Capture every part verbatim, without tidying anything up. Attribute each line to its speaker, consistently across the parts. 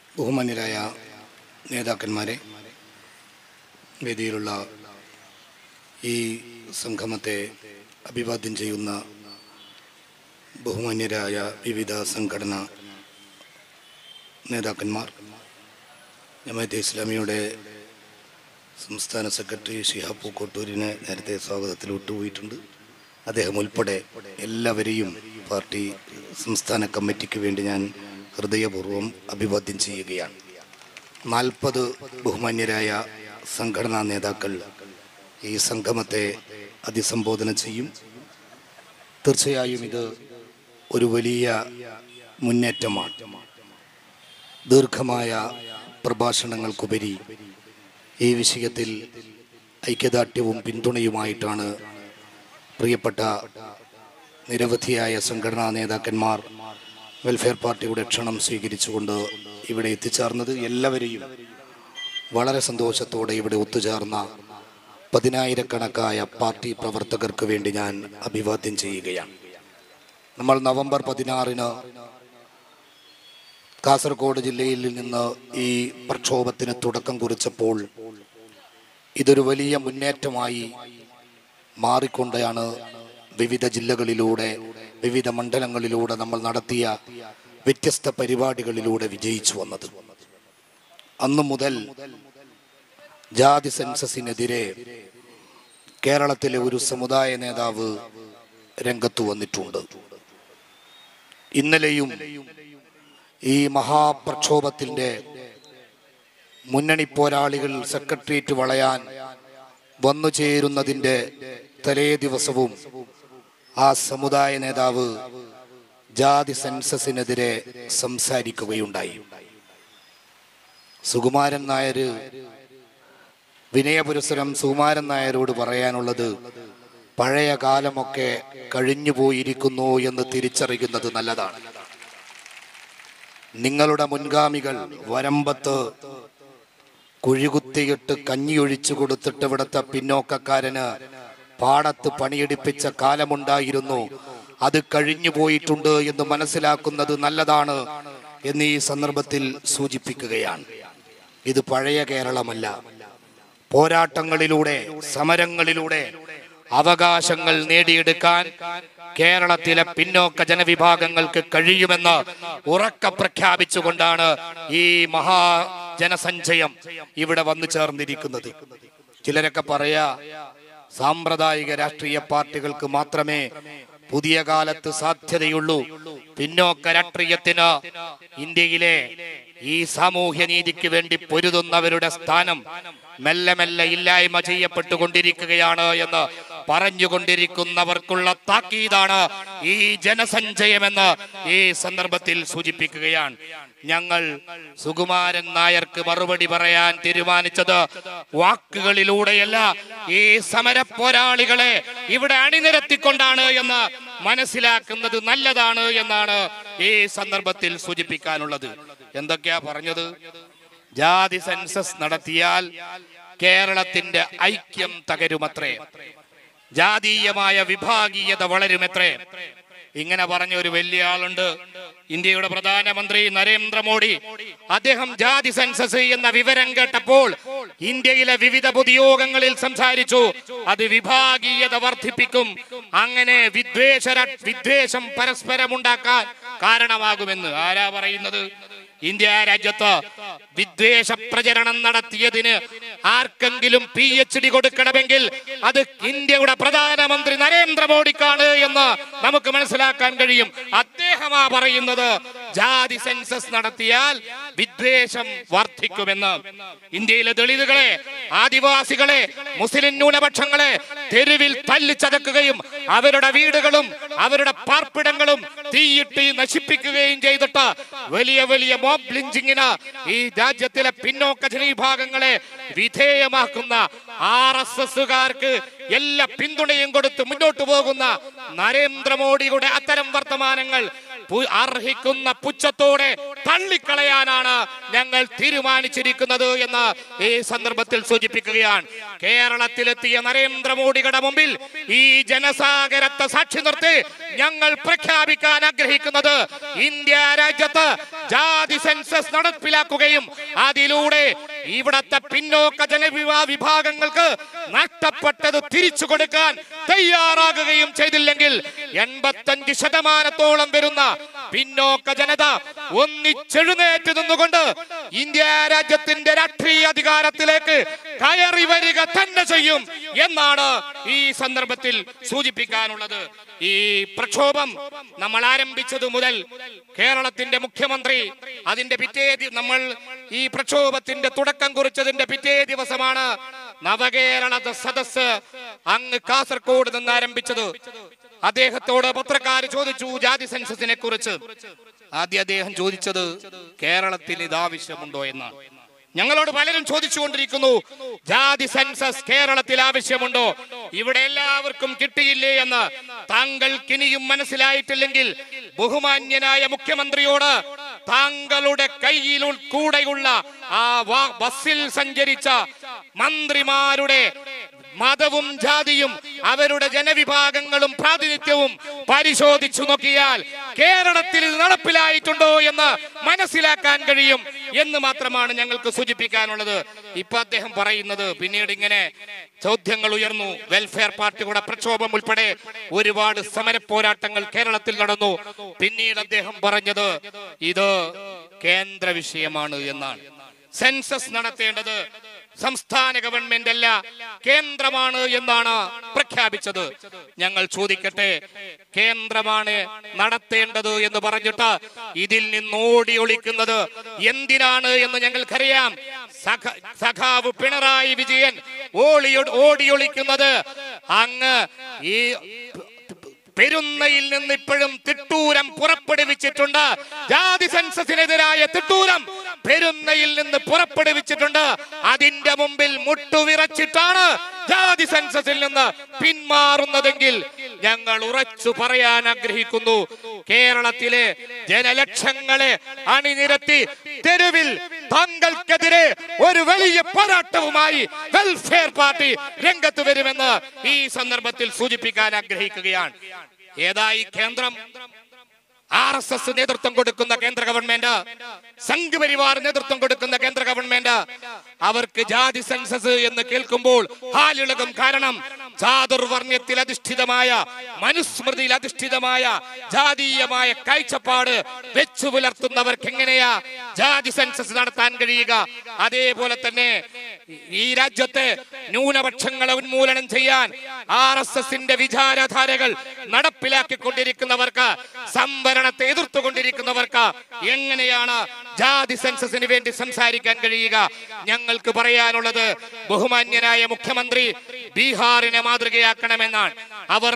Speaker 1: ബഹുമാന്യരായ നേതാക്കന്മാരെ, വേദിയിലുള്ള ഈ സംഗമത്തെ അഭിവാദ്യം ചെയ്യുന്ന ബഹുമാന്യരായ വിവിധ സംഘടനാ നേതാക്കന്മാർ, ജമാഅത്തെ ഇസ്ലാമിയുടെ സംസ്ഥാന സെക്രട്ടറി ഷിഹാബ് പൂക്കോട്ടൂരിനെ നേരത്തെ സ്വാഗതത്തിൽ വിട്ടുപോയിട്ടുണ്ട്. അദ്ദേഹം ഉൾപ്പെടെ എല്ലാവരെയും പാർട്ടി സംസ്ഥാന കമ്മിറ്റിക്ക് വേണ്ടി ഞാൻ ഹൃദയപൂർവ്വം അഭിവാദ്യം ചെയ്യുകയാണ്. നാൽപ്പത് ബഹുമാന്യരായ സംഘടനാ നേതാക്കൾ ഈ സംഗമത്തെ അഭിസംബോധന ചെയ്യും. തീർച്ചയായും ഇത് ഒരു വലിയ മുന്നേറ്റമാണ്. ദീർഘമായ പ്രഭാഷണങ്ങൾക്കുപരി ഈ വിഷയത്തിൽ ഐക്യദാർഢ്യവും പിന്തുണയുമായിട്ടാണ് പ്രിയപ്പെട്ട നിരവധിയായ സംഘടനാ നേതാക്കന്മാർ വെൽഫെയർ പാർട്ടിയുടെ ക്ഷണം സ്വീകരിച്ചുകൊണ്ട് ഇവിടെ എത്തിച്ചേർന്നത്. എല്ലാവരെയും വളരെ സന്തോഷത്തോടെ ഇവിടെ ഒത്തുചേർന്ന പതിനായിരക്കണക്കായ പാർട്ടി പ്രവർത്തകർക്ക് വേണ്ടി ഞാൻ അഭിവാദ്യം ചെയ്യുകയാണ്. നമ്മൾ നവംബർ പതിനാറിന് കാസർഗോഡ് ജില്ലയിൽ നിന്ന് ഈ പ്രക്ഷോഭത്തിന് തുടക്കം കുറിച്ചപ്പോൾ ഇതൊരു വലിയ മുന്നേറ്റമായി മാറിക്കൊണ്ടാണ് വിവിധ ജില്ലകളിലൂടെ വിവിധ മണ്ഡലങ്ങളിലൂടെ നമ്മൾ നടത്തിയ വ്യത്യസ്ത പരിപാടികളിലൂടെ വിജയിച്ചു വന്നത്. അന്നു മുതൽ ജാതി സെൻസസിനെതിരെ കേരളത്തിലെ ഒരു സമുദായ നേതാവ് രംഗത്തു വന്നിട്ടുണ്ട്. ഇന്നലെയും ഈ മഹാപ്രക്ഷോഭത്തിന്റെ മുന്നണി പോരാളികൾ സെക്രട്ടേറിയറ്റ് വളയാൻ വന്നു ചേരുന്നതിന്റെ തലേ ദിവസവും ആ സമുദായ നേതാവ് ജാതി സെൻസസിനെതിരെ സംസാരിക്കുകയുണ്ടായി. സുകുമാരൻ നായർ, വിനയപുരസരം സുകുമാരൻ നായരോട് പറയാനുള്ളത്, പഴയ കാലമൊക്കെ കഴിഞ്ഞു പോയിരിക്കുന്നു എന്ന് തിരിച്ചറിയുന്നത് നല്ലതാണ്. നിങ്ങളുടെ മുൻഗാമികൾ വരമ്പത്ത് കുഴികുത്തിയിട്ട് കഞ്ഞിയൊഴിച്ചു കൊടുത്തിട്ട് ഇവിടുത്തെ പിന്നോക്കക്കാരന് പാടത്ത് പണിയെടുപ്പിച്ച കാലമുണ്ടായിരുന്നു. അത് കഴിഞ്ഞു പോയിട്ടുണ്ട് എന്ന് മനസ്സിലാക്കുന്നത് നല്ലതാണ് എന്ന് ഈ സന്ദർഭത്തിൽ സൂചിപ്പിക്കുകയാണ്. ഇത് പഴയ കേരളമല്ല. പോരാട്ടങ്ങളിലൂടെ, സമരങ്ങളിലൂടെ അവകാശങ്ങൾ നേടിയെടുക്കാൻ കേരളത്തിലെ പിന്നോക്ക ജനവിഭാഗങ്ങൾക്ക് കഴിയുമെന്ന് ഉറക്കെ പ്രഖ്യാപിച്ചുകൊണ്ടാണ് ഈ മഹാജനസഞ്ചയം ഇവിടെ വന്നു ചേർന്നിരിക്കുന്നത്. ചിലരൊക്കെ പറയാ, സാമ്പ്രദായിക രാഷ്ട്രീയ പാർട്ടികൾക്ക് മാത്രമേ പുതിയ കാലത്ത് സാധ്യതയുള്ളൂ. പിന്നോക്ക രാഷ്ട്രീയത്തിന് ഇന്ത്യയിലെ ഈ സാമൂഹ്യ നീതിക്ക് വേണ്ടി പൊരുതുന്നവരുടെ സ്ഥാനം മെല്ലെ മെല്ലെ ഇല്ലായ്മ ചെയ്യപ്പെട്ടുകൊണ്ടിരിക്കുകയാണ് എന്ന് പറഞ്ഞുകൊണ്ടിരിക്കുന്നവർക്കുള്ള താക്കീതാണ് ഈ ജനസഞ്ചയമെന്ന് ഈ സന്ദർഭത്തിൽ സൂചിപ്പിക്കുകയാണ്. ഞങ്ങൾ സുകുമാരൻ നായർക്ക് മറുപടി പറയാൻ തീരുമാനിച്ചത് വാക്കുകളിലൂടെയല്ല, ഈ സമര പോരാളികളെ ഇവിടെ അണിനിരത്തിക്കൊണ്ടാണ് എന്ന് മനസ്സിലാക്കുന്നത് നല്ലതാണ് എന്നാണ് ഈ സന്ദർഭത്തിൽ സൂചിപ്പിക്കാനുള്ളത്. എന്തൊക്കെയാ പറഞ്ഞത്? ജാതി സെൻസസ് നടത്തിയാൽ കേരളത്തിന്റെ ഐക്യം തകരുമത്രേ, ജാതീയമായ വിഭാഗീയത വളരുമത്രേ. ഇങ്ങനെ പറഞ്ഞ ഒരു വലിയ ആളുണ്ട്, ഇന്ത്യയുടെ പ്രധാനമന്ത്രി നരേന്ദ്രമോദി. അദ്ദേഹം ജാതി സെൻസസ് എന്ന വിവരം കേട്ടപ്പോൾ ഇന്ത്യയിലെ വിവിധ പൊതുയോഗങ്ങളിൽ സംസാരിച്ചു, അത് വിഭാഗീയത വർദ്ധിപ്പിക്കും, അങ്ങനെ വിദ്വേഷ വിദ്വേഷം പരസ്പരം ഉണ്ടാക്കാൻ കാരണമാകുമെന്ന്. ആരാ പറയുന്നത്? ഇന്ത്യ രാജ്യത്ത് വിദ്വേഷ പ്രചരണം നടത്തിയതിന് ആർക്കെങ്കിലും പി എച്ച് ഡി കൊടുക്കണമെങ്കിൽ അത് ഇന്ത്യയുടെ പ്രധാനമന്ത്രി നരേന്ദ്രമോദിക്കാണ് എന്ന് നമുക്ക് മനസ്സിലാക്കാൻ കഴിയും. അദ്ദേഹമാ പറയുന്നത് ജാതി സെൻസസ് നടത്തിയാൽ വിദ്വേഷം വർദ്ധിക്കുമെന്ന്. ഇന്ത്യയിലെ ദളിതുകളെ, ആദിവാസികളെ, മുസ്ലിം ന്യൂനപക്ഷങ്ങളെ തെരുവിൽ തല്ലിച്ചതക്കുകയും അവരുടെ വീടുകളും അവരുടെ പാർപ്പിടങ്ങളും തീയിട്ട് നശിപ്പിക്കുകയും ചെയ്തിട്ട് വലിയ വലിയ മോബ് ലിഞ്ചിങ്ങിന് ഈ രാജ്യത്തിലെ പിന്നോക്ക ജനവിഭാഗങ്ങളെ വിധേയമാക്കുന്ന ആർ എസ് എസുകാർക്ക് എല്ലാ പിന്തുണയും കൊടുത്ത് മുന്നോട്ട് പോകുന്ന നരേന്ദ്രമോദിയുടെ അത്തരം വർത്തമാനങ്ങൾ അർഹിക്കുന്ന പുച്ഛത്തോടെ
Speaker 2: തള്ളിക്കളയാനാണ് ഞങ്ങൾ തീരുമാനിച്ചിരിക്കുന്നത് എന്ന് ഈ സന്ദർഭത്തിൽ സൂചിപ്പിക്കുകയാണ്. കേരളത്തിലെത്തിയ നരേന്ദ്രമോദിയുടെ മുമ്പിൽ ഈ ജനസാഗരത്തെ സാക്ഷി നിർത്തി ഞങ്ങൾ പ്രഖ്യാപിക്കാൻ ആഗ്രഹിക്കുന്നത് ഇന്ത്യ രാജ്യത്ത് ജാതി സെൻസസ് നടപ്പിലാക്കുകയും അതിലൂടെ ഇവിടത്തെ പിന്നോക്ക ജനവിഭാ വിഭാഗങ്ങൾക്ക് നഷ്ടപ്പെട്ടത് തിരിച്ചു കൊടുക്കാൻ തയ്യാറാകുകയും ചെയ്തില്ലെങ്കിൽ എൺപത്തഞ്ച് ശതമാനത്തോളം വരുന്ന പിന്നോക്ക ജനത ഒന്നിച്ചെഴുന്നേറ്റ് നിന്നുകൊണ്ട് ഇന്ത്യ രാജ്യത്തിന്റെ രാഷ്ട്രീയ അധികാരത്തിലേക്ക് കയറി വരിക തന്നെ ചെയ്യും എന്നാണ് ഈ സന്ദർഭത്തിൽ സൂചിപ്പിക്കാനുള്ളത്. ഈ പ്രക്ഷോഭം നമ്മൾ ആരംഭിച്ചത് മുതൽ കേരളത്തിന്റെ മുഖ്യമന്ത്രി അതിന്റെ പിറ്റേ നമ്മൾ ഈ പ്രക്ഷോഭത്തിന്റെ തുടക്കം കുറിച്ചതിന്റെ പിറ്റേ ദിവസമാണ് നവകേരള സദസ് അങ്ങ് കാസർഗോഡ് നിന്ന് ആരംഭിച്ചത്. അദ്ദേഹത്തോട് പത്രക്കാർ ചോദിച്ചു ജാതി സെൻസസിനെ കുറിച്ച്. ആദ്യം അദ്ദേഹം ചോദിച്ചത് കേരളത്തിന് ഇത് ആവശ്യമുണ്ടോ എന്നാണ്. ഞങ്ങളോട് പലരും ചോദിച്ചുകൊണ്ടിരിക്കുന്നു ജാതി സെൻസസ് കേരളത്തിൽ ആവശ്യമുണ്ടോ, ഇവിടെ എല്ലാവർക്കും കിട്ടിയില്ലേ എന്ന്. താങ്കൾക്ക് ഇനിയും മനസ്സിലായിട്ടില്ലെങ്കിൽ ബഹുമാന്യനായ മുഖ്യമന്ത്രിയോട് താങ്കളുടെ കയ്യിൽ കൂടെയുള്ള ആ ബസ്സിൽ സഞ്ചരിച്ച മന്ത്രിമാരുടെ മതവും ജാതിയും അവരുടെ ജനവിഭാഗങ്ങളും പ്രാതിനിധ്യവും പരിശോധിച്ചു നോക്കിയാൽ കേരളത്തിൽ ഇത് നടപ്പിലായിട്ടുണ്ടോ എന്ന് മനസ്സിലാക്കാൻ കഴിയും എന്ന് മാത്രമാണ് ഞങ്ങൾക്ക് സൂചിപ്പിക്കാനുള്ളത്. ഇപ്പൊ അദ്ദേഹം പറയുന്നത് പിന്നീട് ഇങ്ങനെ ചോദ്യങ്ങൾ ഉയർന്നു. വെൽഫെയർ പാർട്ടിയുടെ പ്രക്ഷോഭം ഉൾപ്പെടെ ഒരുപാട് സമര പോരാട്ടങ്ങൾ കേരളത്തിൽ നടന്നു. പിന്നീട് അദ്ദേഹം പറഞ്ഞത് ഇത് കേന്ദ്ര വിഷയമാണ് എന്നാണ്. സെൻസസ് നടത്തേണ്ടത് സംസ്ഥാന ഗവൺമെന്റ് അല്ല, കേന്ദ്രമാണ് എന്നാണ് പ്രഖ്യാപിച്ചത്. ഞങ്ങൾ ചോദിക്കട്ടെ, കേന്ദ്രമാണ് നടത്തേണ്ടത് എന്ന് പറഞ്ഞിട്ട് ഇതിൽ നിന്ന് ഓടി ഒളിക്കുന്നത് എന്തിനാണ് എന്ന് ഞങ്ങൾക്കറിയാം. സഖാവ് പിണറായി വിജയൻ ഓടി ഓടിയൊളിക്കുന്നത് അങ്ങ് ഈ പെരുന്നയിൽ നിന്ന് ഇപ്പോഴും തിട്ടൂരം പുറപ്പെടുവിച്ചിട്ടുണ്ട്. ജാതി സെൻസസിനെതിരായ തിട്ടൂരം പെരുന്നയിൽ നിന്ന് പുറപ്പെടുവിച്ചിട്ടുണ്ട്. അതിന്റെ മുമ്പിൽ മുട്ടുവിറച്ചിട്ടാണ് ജാതി സെൻസസിൽ നിന്ന് പിന്മാറുന്നതെങ്കിൽ ഞങ്ങൾ ഉറച്ചു പറയാൻ ആഗ്രഹിക്കുന്നു, കേരളത്തിലെ ജനലക്ഷങ്ങളെ അണിനിരത്തി തെരുവിൽ താങ്കൾക്കെതിരെ ഒരു വലിയ പോരാട്ടവുമായി വെൽഫെയർ പാർട്ടി രംഗത്ത് വരുമെന്ന് ഈ സന്ദർഭത്തിൽ സൂചിപ്പിക്കാൻ ആഗ്രഹിക്കുകയാണ്. ഏതായി കേന്ദ്രം? ആർ എസ് എസ് നേതൃത്വം കൊടുക്കുന്ന കേന്ദ്ര ഗവൺമെന്റ്, സംഘപരിവാർ നേതൃത്വം കൊടുക്കുന്ന കേന്ദ്ര ഗവൺമെന്റ് അവർക്ക് ജാതി സെൻസസ് എന്ന് കേൾക്കുമ്പോൾ ഹാലിളകും. കാരണം ചാതുർവർണ്ണ്യത്തിൽ അധിഷ്ഠിതമായ മനുസ്മൃതിയിൽ അധിഷ്ഠിതമായ ജാതീയമായ കാഴ്ചപ്പാട് വെച്ചു പുലർത്തുന്നവർക്ക് എങ്ങനെയാ ജാതി സെൻസസ് നടത്താൻ കഴിയുക? അതേപോലെ തന്നെ ഈ രാജ്യത്തെ ന്യൂനപക്ഷങ്ങളെ ഉന്മൂലനം ചെയ്യാൻ ആർ എസ് എസിന്റെ വിചാരധാരകൾ നടപ്പിലാക്കിക്കൊണ്ടിരിക്കുന്നവർക്ക്, സംവരണത്തെ എതിർത്തുകൊണ്ടിരിക്കുന്നവർക്ക് എങ്ങനെയാണ് ജാതി സെൻസസിന് വേണ്ടി സംസാരിക്കാൻ കഴിയുക? ഞങ്ങൾക്ക് പറയാനുള്ളത് ബഹുമാന്യനായ മുഖ്യമന്ത്രി ബീഹാറിനെ മാതൃകയാക്കണമെന്നാണ്. അവർ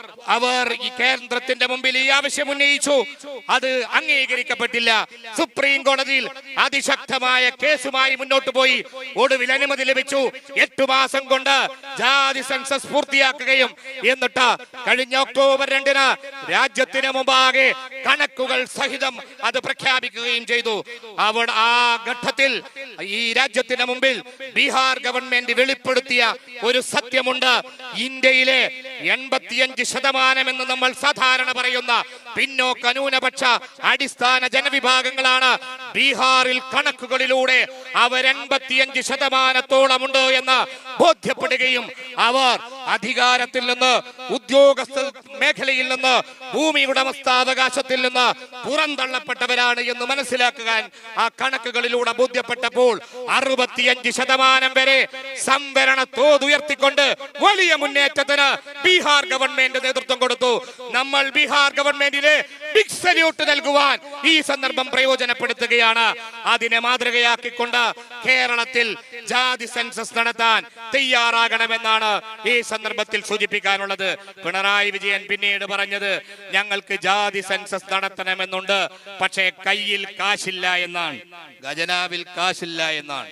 Speaker 2: അവർ ഈ കേന്ദ്രത്തിന്റെ മുമ്പിൽ ഈ ആവശ്യം ഉന്നയിച്ചു, അത് അംഗീകരിക്കപ്പെട്ടില്ല. സുപ്രീം കോടതിയിൽ അതിശക്തമായ കേസുമായി മുന്നോട്ട് പോയി. ഒടുവിൽ അനുമതി ലഭിച്ചു. എട്ടു മാസം കൊണ്ട് ജാതി സെൻസസ് പൂർത്തിയാക്കുകയും എന്നിട്ട് കഴിഞ്ഞ ഒക്ടോബർ രണ്ടിന് രാജ്യത്തിന് മുമ്പാകെ കണക്കുകൾ സഹിതം അത് പ്രഖ്യാപിക്കുകയും ചെയ്തു. അവിടെ ആ ഘട്ടത്തിൽ ഈ രാജ്യത്തിന് മുമ്പിൽ ബീഹാർ ഗവൺമെന്റ് വെളിപ്പെടുത്തിയ ഒരു സത്യമുണ്ട്. ഇന്ത്യയിലെ എൺപത്തിയഞ്ച് ശതമാനം എന്ന് നമ്മൾ സാധാരണ പറയുന്ന പിന്നോക്ക ന്യൂനപക്ഷ അടിസ്ഥാന ജനവിഭാഗങ്ങളാണ് ബീഹാറിൽ കണക്കുകളിലൂടെ അവർ എൺപത്തിയഞ്ച് ശതമാനത്തോളമുണ്ട് എന്ന് ബോധ്യപ്പെടുകയും അവർ അധികാരത്തിൽ നിന്ന്, ഉദ്യോഗസ്ഥ മേഖലയിൽ നിന്ന്, ഭൂമി ഉടമസ്ഥാവകാശത്തിൽ നിന്ന് പുറന്തള്ളപ്പെട്ടവരാണ് എന്ന് മനസ്സിലാക്കാൻ ആ കണക്കുകളിലൂടെ ബോധ്യപ്പെട്ടപ്പോൾ അറുപത്തിയഞ്ച് ശതമാനം വരെ സംവരണ തോത് ഉയർത്തിക്കൊണ്ട് വലിയ മുന്നേറ്റത്തിന് ബീഹാർ ഗവൺമെന്റ് നേതൃത്വം കൊടുത്തു. നമ്മൾ ബീഹാർ ഗവൺമെന്റിന് ബിഗ് സല്യൂട്ട് നൽകുവാൻ ഈ സന്ദർഭം പ്രയോജനപ്പെടുത്തുകയാണ്. അതിനെ മാതൃകയാക്കിക്കൊണ്ട് കേരളത്തിൽ ജാതി സെൻസസ് നടത്താൻ തയ്യാറാകണമെന്നാണ് ഈ സന്ദർഭത്തിൽ സൂചിപ്പിക്കാനുള്ളത്. പിണറായി വിജയൻ പിന്നീട് പറഞ്ഞത് ഞങ്ങൾക്ക് ജാതി സെൻസസ് നടത്തണമെന്നുണ്ട്, പക്ഷേ കയ്യിൽ കാശില്ല എന്നാണ്, ഖജനാവിൽ കാശില്ല എന്നാണ്.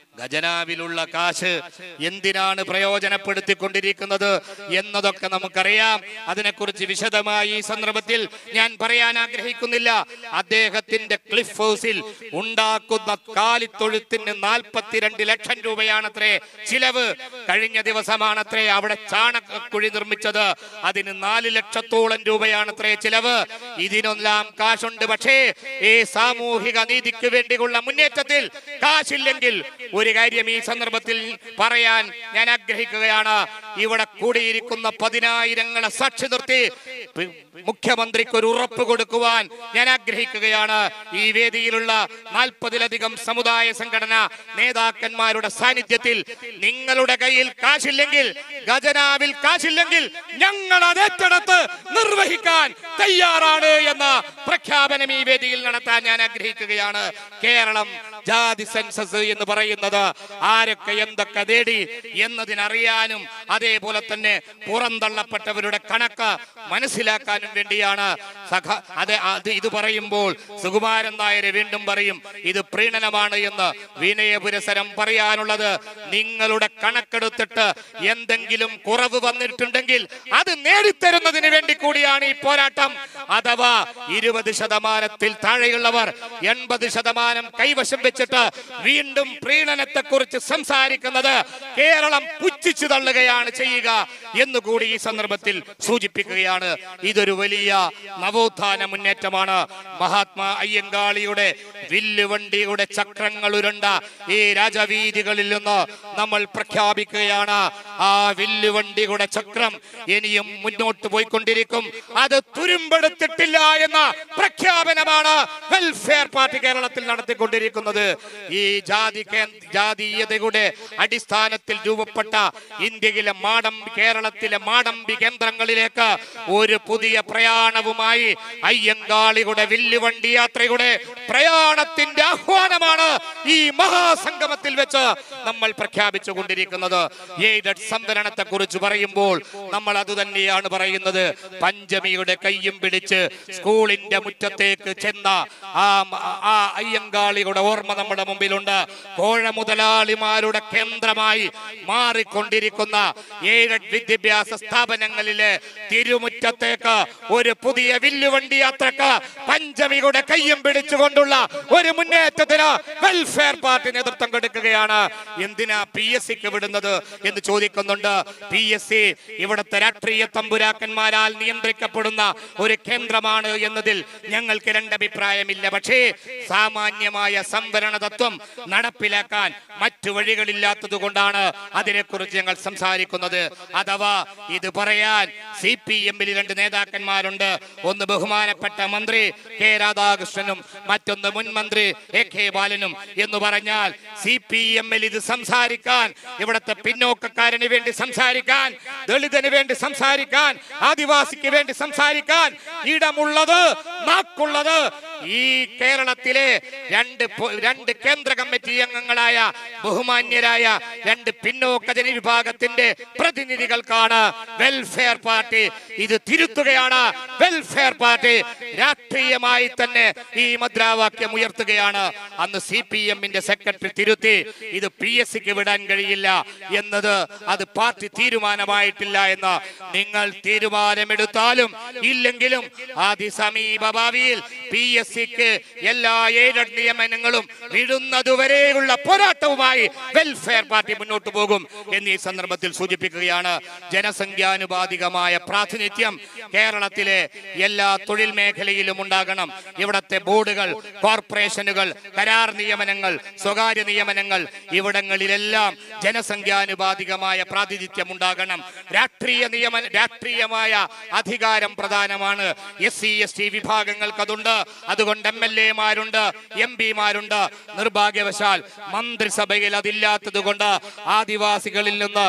Speaker 2: ഖജനാവിലുള്ള കാശ് എന്തിനാണ് പ്രയോജനപ്പെടുത്തിക്കൊണ്ടിരിക്കുന്നത് എന്നതൊക്കെ നമുക്കറിയാം. അതിനെക്കുറിച്ച് വിശദമായി ഈ സന്ദർഭത്തിൽ ഞാൻ പറയാൻ ആഗ്രഹിക്കുന്നില്ല. അദ്ദേഹത്തിന്റെ ക്ലിഫ് ഹൗസിൽ ഉണ്ടാക്കുന്ന കാലിത്തൊഴുത്തിന് നാൽപ്പത്തിരണ്ട് ലക്ഷം രൂപയാണത്രേ ചിലവ്. കഴിഞ്ഞ ദിവസമാണത്രേ അവിടെ ചാണകക്കുഴി നിർമ്മിച്ചത്. അതിന് നാല് ലക്ഷത്തോളം രൂപയാണത്രേ ചിലവ്. ഇതിനെല്ലാം കാശുണ്ട്. പക്ഷേ ഈ സാമൂഹിക നീതിക്ക് വേണ്ടിയുള്ള മുന്നേറ്റത്തിൽ കാശില്ലെങ്കിൽ ഒരു കാര്യം ഈ സന്ദർഭത്തിൽ പറയാൻ ഞാൻ ആഗ്രഹിക്കുകയാണ്. ഇവിടെ കൂടിയിരിക്കുന്ന പതിനായിരങ്ങളെ സാക്ഷി നിർത്തി മുഖ്യമന്ത്രിക്ക് ഒരു ഉറപ്പ് കൊടുക്കുവാൻ ഞാൻ ആഗ്രഹിക്കുകയാണ്. ഈ വേദിയിലുള്ള നാൽപ്പതിലധികം സമുദായ സംഘടന നേതാക്കന്മാരുടെ സാന്നിധ്യത്തിൽ നിങ്ങളുടെ കയ്യിൽ കാശില്ലെങ്കിൽ, ഖജനാവിൽ കാശില്ലെങ്കിൽ ഞങ്ങൾ അത് ഏറ്റെടുത്ത് നിർവഹിക്കാൻ തയ്യാറാണ് എന്ന പ്രഖ്യാപനം ഈ വേദിയിൽ നടത്താൻ ഞാൻ ആഗ്രഹിക്കുകയാണ്. കേരളം ജാതി സെൻസസ് എന്ന് പറയുന്നത് ആരൊക്കെ എന്തൊക്കെ നേടി എന്നതിനറിയാനും അതേപോലെ തന്നെ പുറന്തള്ളപ്പെട്ടവരുടെ കണക്ക് മനസ്സിലാക്കാനും വേണ്ടിയാണ്. സഖ അത് അത് ഇത് പറയുമ്പോൾ സുകുമാരൻ നായർ വീണ്ടും പറയും ഇത് പ്രീണനമാണ് എന്ന്. വിനയപുരസരം പറയാനുള്ളത്, നിങ്ങളുടെ കണക്കെടുത്തിട്ട് എന്തെങ്കിലും കുറവ് വന്നിട്ടുണ്ടെങ്കിൽ അത് നേടിത്തരുന്നതിന് വേണ്ടി കൂടിയാണ് ഈ പോരാട്ടം. അഥവാ ഇരുപത് ശതമാനത്തിൽ താഴെയുള്ളവർ എൺപത് ശതമാനം കൈവശം വെച്ചിട്ട് വീണ്ടും പ്രീണനത്തെ കുറിച്ച് സംസാരിക്കുന്നത് കേരളം പുച്ഛിച്ചു തള്ളുകയാണ് ചെയ്യുക എന്നുകൂടി ഈ സന്ദർഭത്തിൽ സൂചിപ്പിക്കുകയാണ്. ഇതൊരു വലിയ നവോത്ഥാന മുന്നേറ്റമാണ്. മഹാത്മാ അയ്യങ്കാളിയുടെ വില്ലുവണ്ടിയുടെ ചക്രങ്ങൾ ഉരുണ്ട ഈ രാജവീതികളിൽ നിന്ന് നമ്മൾ പ്രഖ്യാപിക്കുകയാണ്, ആ വില്ലുവണ്ടിയുടെ ചക്രം ഇനിയും മുന്നോട്ട് പോയിക്കൊണ്ടിരിക്കും. അത് തുരുമ്പെടുത്തിട്ടില്ല എന്ന പ്രഖ്യാപനമാണ് വെൽഫെയർ പാർട്ടി കേരളത്തിൽ നടത്തിക്കൊണ്ടിരിക്കുന്നത്. ഈ ജാതി ജാതീയതയുടെ അടിസ്ഥാനത്തിൽ രൂപപ്പെട്ട ഇന്ത്യയിലെ മാടമ്പി കേരളത്തിലെ മാടമ്പി കേന്ദ്രങ്ങളിലേക്ക് ഒരു പുതിയ പ്രയാണവുമായി അയ്യങ്കാളിയുടെ വില്ലുവണ്ടി യാത്രയുടെ പ്രയാണത്തിന്റെ ആഹ്വാനമാണ് ഈ മഹാസംഗമത്തിൽ വെച്ച് നമ്മൾ പ്രഖ്യാപിച്ചു കൊണ്ടിരിക്കുന്നത്. എയ്ഡഡ് സംവരണത്തെ കുറിച്ച് പറയുമ്പോൾ നമ്മൾ അത് തന്നെയാണ് പറയുന്നത്. പഞ്ചമിയുടെ കയ്യും പിടിച്ച് സ്കൂളിന്റെ മുറ്റത്തേക്ക് ചെന്ന ആ ആ അയ്യങ്കാളിയുടെ ഓർമ്മ നമ്മുടെ മുമ്പിലുണ്ട്. കോഴ മുതലാളിമാരുടെ കേന്ദ്രമായി മാറിക്കൊണ്ടിരിക്കുന്ന എയ്ഡഡ് വിദ്യാഭ്യാസ സ്ഥാപനങ്ങളിലെ തിരുമുറ്റത്തേക്ക് ഒരു പുതിയ വില്ലുവണ്ടി യാത്രക്ക് പഞ്ചമിയുടെ കയ്യും പിടിച്ചുകൊണ്ടുള്ള ഒരു മുന്നേറ്റത്തിന് വെൽഫെയർ പാർട്ടി നേതൃത്വം കൊടുക്കുകയാണ്. എന്തിനാ പി എസ് സിക്ക് വിടുന്നത് എന്ന് ചോദിക്കുന്നുണ്ട്. പി എസ് സി ഇവിടുത്തെ രാഷ്ട്രീയ തമ്പുരാക്കന്മാരാൽ നിയന്ത്രിക്കപ്പെടുന്ന ഒരു കേന്ദ്രമാണ് എന്നതിൽ ഞങ്ങൾക്ക് രണ്ടഭിപ്രായമില്ല. പക്ഷേ സാമാന്യമായ സംവരണ തത്വം നടപ്പിലാക്കാൻ മറ്റു വഴികളില്ലാത്തത് കൊണ്ടാണ് അതിനെക്കുറിച്ച് ഞങ്ങൾ സംസാരിക്കുന്നത്. അഥവാ ഇത് പറയാൻ സി പി എമ്മിൽ രണ്ട് നേതാക്കന്മാരുണ്ട്. ഒന്ന് ബഹുമാനപ്പെട്ട മന്ത്രി കെ രാധാകൃഷ്ണനും മറ്റൊന്ന് മുൻ മന്ത്രി എ കെ ബാലനും. എന്ന് പറഞ്ഞാൽ സി പി എമ്മിൽ ഇത് സംസാരിക്കാൻ, ഇവിടുത്തെ പിന്നോക്കക്കാരന് വേണ്ടി സംസാരിക്കാൻ, ദളിതന് വേണ്ടി സംസാരിക്കാൻ, ആദിവാസിക്ക് വേണ്ടി സംസാരിക്കാൻ ഇടമുള്ളത്, നാക്കുള്ളത് ഈ കേരളത്തിലെ രണ്ട് രണ്ട് കേന്ദ്ര കമ്മിറ്റി അംഗങ്ങളായ ബഹുമാന്യരായ രണ്ട് പിന്നോക്ക ജനവിഭാഗത്തിന്റെ പ്രതിനിധികൾക്കാണ്. വെൽഫെയർ പാർട്ടി ഇത് തിരുത്തുകയാണ്. വെൽഫെയർ പാർട്ടി രാഷ്ട്രീയമായി തന്നെ ഈ മുദ്രാവാക്യം ഉയർത്തുകയാണ്. അന്ന് സി പി എമ്മിന്റെ സെക്രട്ടറി തിരുത്തി ഇത് പി എസ് സിക്ക് വിടാൻ കഴിയില്ല എന്നത് അത് പാർട്ടി തീരുമാനമായിട്ടില്ല എന്ന്. നിങ്ങൾ തീരുമാനമെടുത്താലും ഇല്ലെങ്കിലും അതിസമീപ ഭാവിയിൽ പി എസ് സിക്ക് എല്ലാ എയ്ഡഡ് നിയമനങ്ങളും വിടുന്നതുവരെയുള്ള പോരാട്ടവുമായി വെൽഫെയർ പാർട്ടി മുന്നോട്ട് പോകും എന്നീ സന്ദർഭത്തിൽ സൂചിപ്പിക്കുകയാണ്. ജനസംഖ്യാനുപാതികമായ പ്രാതിനിധ്യം കേരളത്തിലെ എല്ലാ തൊഴിൽ മേഖലയിലും ഉണ്ടാകണം. ഇവിടത്തെ ബോർഡുകൾ, കോർപ്പറേഷനുകൾ, കരാർ നിയമനങ്ങൾ, സ്വകാര്യ നിയമനങ്ങൾ, ഇവിടങ്ങളിലെല്ലാം ജനസംഖ്യാനുപാതികമായ പ്രാതിനിധ്യം ഉണ്ടാകണം. രാഷ്ട്രീയ നിയമ രാഷ്ട്രീയമായ അധികാരം പ്രധാനമാണ്. എസ് സി എസ് ടി വിഭാഗങ്ങൾക്ക് അതുണ്ട്. അതുകൊണ്ട് എം എൽ എമാരുണ്ട്, എം പിമാരുണ്ട്. നിർഭാഗ്യവശാൽ മന്ത്രിസഭയിൽ അതില്ലാത്തത് കൊണ്ട് ആദിവാസികളിൽ നിന്ന്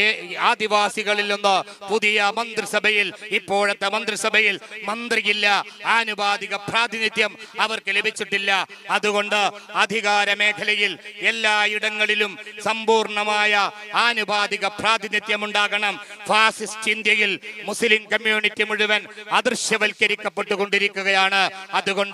Speaker 2: ആദിവാസികളിൽ നിന്ന് പുതിയ മന്ത്രിസഭയിൽ ഇപ്പോഴത്തെ മന്ത്രിസഭയിൽ മന്ത്രിയില്ല. ആനുപാതിക പ്രാതിനിധ്യം അവർക്ക് ലഭിച്ചിട്ടില്ല. അതുകൊണ്ട് അധികാര മേഖലയിൽ എല്ലായിടങ്ങളിലും സമ്പൂർണമായ ആനുപാതിക പ്രാതിനിധ്യം ഉണ്ടാകണം. ഫാസിസ്റ്റ് ഇന്ത്യയിൽ മുസ്ലിം കമ്മ്യൂണിറ്റി മുഴുവൻ അദൃശ്യവൽക്കരിക്കപ്പെട്ടുകൊണ്ടിരിക്കുകയാണ്. അതുകൊണ്ട്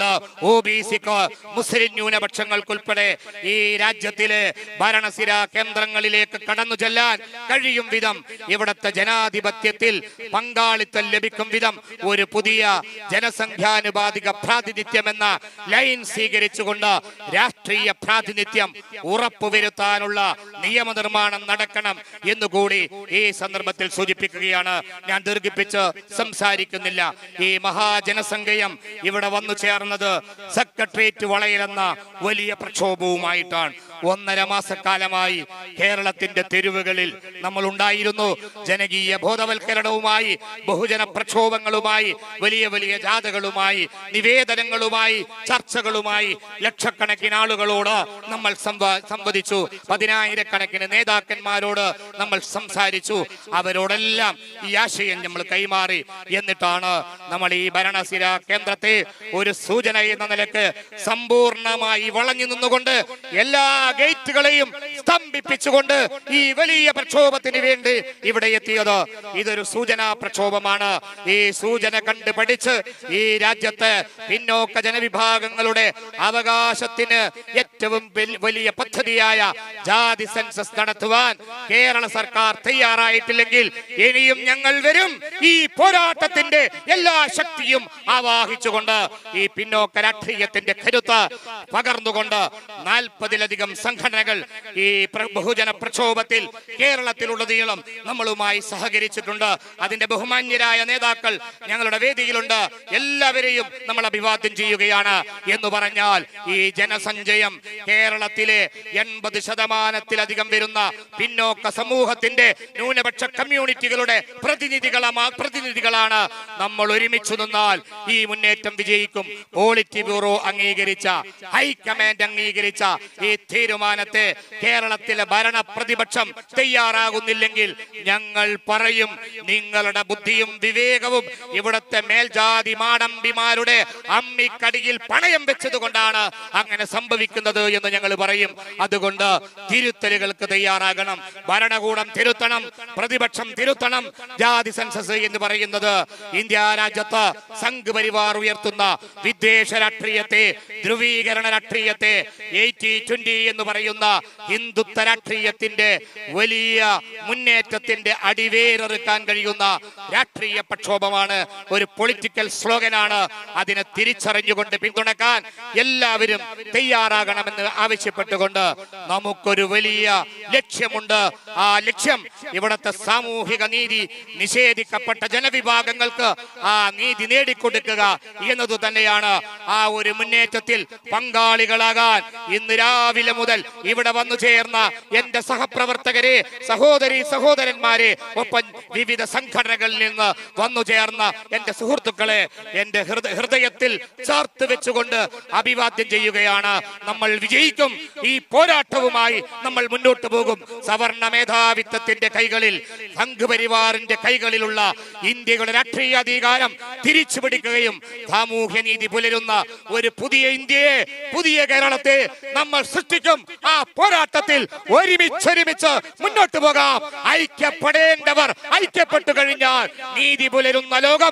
Speaker 2: കൊണ്ട് ഒ ബി സിക്ക്, മുസ്ലിം ന്യൂനപക്ഷങ്ങൾക്കുൾപ്പെടെ ഈ രാജ്യത്തിലെ ഭരണസിര കേന്ദ്രങ്ങളിലേക്ക് കടന്നു ചെല്ലാൻ കഴിയും വിധം, ഇവിടുത്തെ ജനാധിപത്യത്തിൽ പങ്കാളിത്തം ലഭിക്കും വിധം ഒരു പുതിയ ജനസംഖ്യാനുപാതിക പ്രാതിനിധ്യം എന്ന ലൈൻ സ്വീകരിച്ചുകൊണ്ട് രാഷ്ട്രീയ പ്രാതിനിധ്യം ഉറപ്പുവരുത്താനുള്ള നിയമനിർമ്മാണം നടക്കണം എന്നുകൂടി ഈ സന്ദർഭത്തിൽ സൂചിപ്പിക്കുകയാണ്. ഞാൻ ദീർഘിപ്പിച്ച് സംസാരിക്കുന്നില്ല. ഈ മഹാജനസംഖ്യം ഇവിടെ വന്നു ചേർന്നത് സെക്രട്ടേറിയറ്റ് വളയിലെന്ന വലിയ പ്രക്ഷോഭവുമായിട്ടാണ്. ഒന്നര മാസക്കാലമായി കേരളത്തിന്റെ തെരുവുകളിൽ നമ്മൾ ഉണ്ടായിരുന്നു. ജനകീയ ബോധവൽക്കരണവുമായി, ബഹുജന പ്രക്ഷോഭങ്ങളുമായി, വലിയ വലിയ ജാഥകളുമായി, നിവേദനങ്ങളുമായി, ചർച്ചകളുമായി ലക്ഷക്കണക്കിന് ആളുകളോട് നമ്മൾ സംവദിച്ചു. പതിനായിരക്കണക്കിന് നേതാക്കന്മാരോട് നമ്മൾ സംസാരിച്ചു. അവരോടെല്ലാം ഈ ആശയം നമ്മൾ കൈമാറി. എന്നിട്ടാണ് നമ്മൾ ഈ ഭരണസിര കേന്ദ്രത്തെ ഒരു സൂചന എന്ന നിലക്ക് സമ്പൂർണമായി വളഞ്ഞു നിന്നുകൊണ്ട് എല്ലാ ഗേറ്റുകളെയും സ്തംഭിപ്പിച്ചുകൊണ്ട് ഈ വലിയ പ്രക്ഷോഭത്തിന് വേണ്ടി ഇവിടെ എത്തിയത്. ഇതൊരു സൂചനാ പ്രക്ഷോഭമാണ്. ഈ സൂചന കണ്ട് പഠിച്ച് ഈ രാജ്യത്ത് പിന്നോക്ക ജനവിഭാഗങ്ങളുടെ അവകാശത്തിന് ഏറ്റവും വലിയ പദ്ധതിയായ ജാതി സെൻസസ് നടത്തുവാൻ കേരള സർക്കാർ തയ്യാറായിട്ടില്ലെങ്കിൽ ഇനിയും ഞങ്ങൾ വരും. ഈ പോരാട്ടത്തിന്റെ എല്ലാ ശക്തിയും ആവാഹിച്ചുകൊണ്ട്, ഈ പിന്നോക്ക രാഷ്ട്രീയത്തിന്റെ കരുത്ത് പകർന്നുകൊണ്ട് നാൽപ്പതിലധികം സംഘടനകൾ ഈ ബഹുജന പ്രക്ഷോഭത്തിൽ കേരളത്തിലുടനീളം നമ്മളുമായി സഹകരിച്ചിട്ടുണ്ട്. അതിന്റെ ബഹുമാന്യരായ നേതാക്കൾ ഞങ്ങളുടെ വേദിയിലുണ്ട്. എല്ലാവരെയും നമ്മൾ അഭിവാദ്യം ചെയ്യുകയാണ്. എന്ന് പറഞ്ഞാൽ ഈ ജനസഞ്ചയം കേരളത്തിലെ എൺപത് ശതമാനത്തിലധികം വരുന്ന പിന്നോക്ക സമൂഹത്തിന്റെ ന്യൂനപക്ഷ കമ്മ്യൂണിറ്റികളുടെ പ്രതിനിധികളാ പ്രതിനിധികളാണ്. നമ്മൾ ഒരുമിച്ചു നിന്നാൽ ഈ മുന്നേറ്റം വിജയിക്കും. പോളിറ്റ് ബ്യൂറോ അംഗീകരിച്ച, ഹൈക്കമാൻഡ് അംഗീകരിച്ച ഈ തീരുമാനത്തെ കേരളത്തിലെ ഭരണ പ്രതിപക്ഷം തയ്യാറാകുന്നില്ലെങ്കിൽ ഞങ്ങൾ പറയും, നിങ്ങളുടെ ബുദ്ധിയും വിവേകവും ഇവിടുത്തെ മേൽജാതി മാടമ്പിമാരുടെ അമ്മിക്കടിയിൽ പണയം വെച്ചത് കൊണ്ടാണ് അങ്ങനെ സംഭവിക്കുന്നത് എന്ന് ഞങ്ങൾ പറയും. അതുകൊണ്ട് തിരുത്തലുകൾക്ക് തയ്യാറാകണം. ഭരണകൂടം തിരുത്തണം, പ്രതിപക്ഷം തിരുത്തണം. ജാതി സെൻസസ് എന്ന് പറയുന്നത് ഇന്ത്യ രാജ്യത്ത് സംഘ് പരിവാർ ഉയർത്തുന്ന വിദ്വേഷ രാഷ്ട്രീയത്തെ, ധ്രുവീകരണ രാഷ്ട്രീയത്തെ, എയ്റ്റി ട്വന്റി എന്ന് പറയുന്ന ഹിന്ദുത്വ രാഷ്ട്രീയത്തിന്റെ വലിയ മുന്നേറ്റത്തിന്റെ അടിവേറെറുക്കാൻ കഴിയുന്ന രാഷ്ട്രീയ പ്രക്ഷോഭമാണ്. ഒരു പൊളിറ്റിക്കൽ സ്ലോഗനാണ്. അതിനെ തിരിച്ചറിഞ്ഞുകൊണ്ട് പിന്തുണക്കാൻ എല്ലാവരും തയ്യാറാകണമെന്ന് ആവശ്യപ്പെട്ടുകൊണ്ട് നമുക്കൊരു വലിയ ലക്ഷ്യമുണ്ട്. ആ ലക്ഷ്യം ഇവിടുത്തെ സാമൂഹിക നീതി നിഷേധിക്കപ്പെട്ട ജനവിഭാഗങ്ങൾക്ക് ആ നീതി നേടിക്കൊടുക്കുക എന്നത് തന്നെയാണ്. ആ ഒരു മുന്നേറ്റത്തിൽ പങ്കാളികളാകാൻ ഇന്ന് രാവിലെ മുതൽ ഇവിടെ വന്നു ചേർന്ന എന്റെ സഹപ്രവർത്തകരെ, സഹോദരി സഹോദരന്മാരെ, ഒപ്പം വിവിധ സംഘടനകളിൽ നിന്ന് വന്നു ചേർന്ന എന്റെ സുഹൃത്തുക്കളെ എന്റെ ഹൃദയത്തിൽ ചേർത്ത് വെച്ചുകൊണ്ട് അഭിവാദ്യം ചെയ്യുകയാണ്. നമ്മൾ വിജയിക്കും. ഈ പോരാട്ടവുമായി നമ്മൾ മുന്നോട്ട് പോകും. സവർണ മേധാവിത്വത്തിന്റെ കൈകളിൽ, സംഘ് പരിവാറിന്റെ കൈകളിലുള്ള ഇന്ത്യയുടെ രാഷ്ട്രീയ അധികാരം തിരിച്ചു പിടിക്കുകയും സാമൂഹ്യ നീതി പുലരുന്ന ഒരു പുതിയ ഇന്ത്യയെ, പുതിയ കേരളത്തെ നമ്മൾ സൃഷ്ടിക്കും. ആ പോരാട്ടത്തിൽ ഒരുമിച്ചൊരുമിച്ച് മുന്നോട്ട് പോകാം. ഐക്യപ്പെടേണ്ടവർ ഐക്യപ്പെട്ടു കഴിഞ്ഞാൽ നീതി പുലരുന്ന ലോകം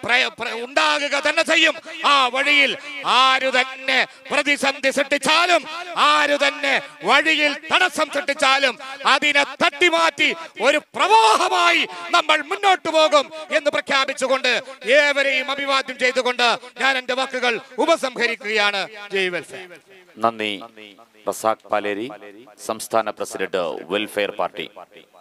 Speaker 2: ഉണ്ടാകുക തന്നെ ചെയ്യും. ആ വഴിയിൽ ആരു തന്നെ പ്രതിസന്ധി സൃഷ്ടിച്ചാലും, ആരു തന്നെ വഴിയിൽ തടസ്സം സൃഷ്ടിച്ചാലും അതിനെ തട്ടിമാറ്റി ഒരു പ്രവാഹമായി നമ്മൾ മുന്നോട്ട് പോകും എന്ന് പ്രഖ്യാപിച്ചുകൊണ്ട് ഏവരെയും അഭിവാദ്യം ചെയ്തുകൊണ്ട് ഞാൻ എന്റെ വാക്കുകൾ ഉപസംഹരിക്കുകയാണ്. ജയ് വെൽഫെയർ.
Speaker 3: നന്ദി. റസാഖ് പാലേരി, സംസ്ഥാന പ്രസിഡന്റ്, വെൽഫെയർ പാർട്ടി.